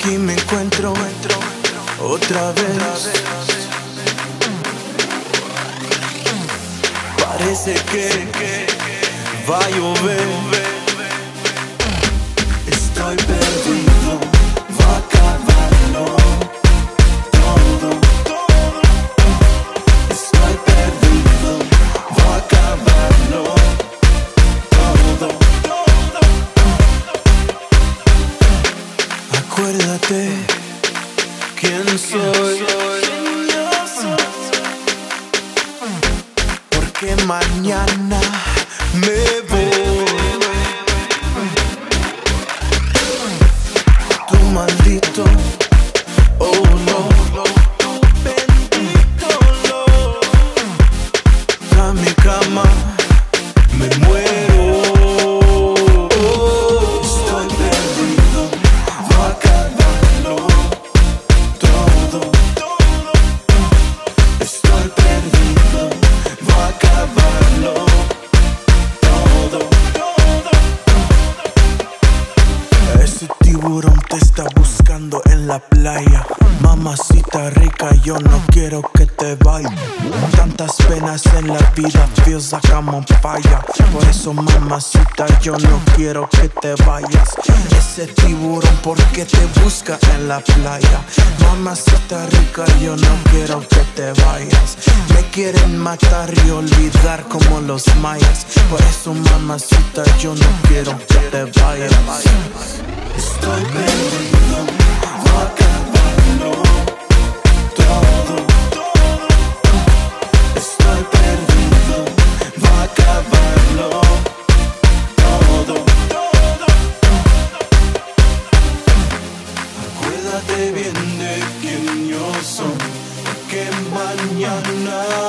aquí me encuentro otra vez. Parece que va a llover. Estoy perdido, va a acabarlo todo. Estoy perdido, va a acabarlo todo. Acuérdate quién soy, porque mañana me voy. Tu maldito, oh no, bendito no. A mi cama me muero. Estoy perdido, va a acabarlo todo. Estoy perdido, va a acabarlo todo. Ese tiburón te está buscando en la playa. Mamacita rica, yo no quiero que te vayas. Tantas penas en la vida, feels like I'm on fire. Por eso mamacita, yo no quiero que te vayas. Ese tiburón, ¿por qué te busca en la playa? Mamacita rica, yo no quiero que te vayas. Me quieren matar y olvidar como los mayas. Por eso mamacita, yo no quiero que te vayas. Estoy perdido, va a acabarlo todo. Estoy perdido, va a acabarlo todo. Acuérdate bien de quién yo soy, que mañana